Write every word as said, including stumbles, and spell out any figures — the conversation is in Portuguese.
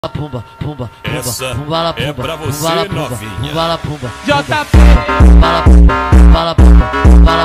Pumba, pumba, pumba, essa pumba, la, pumba, é pra você, pumba, la, pumba, novinha. pumba, la, pumba, J P pumba, la, pumba, pumba, la, pumba, pumba, la,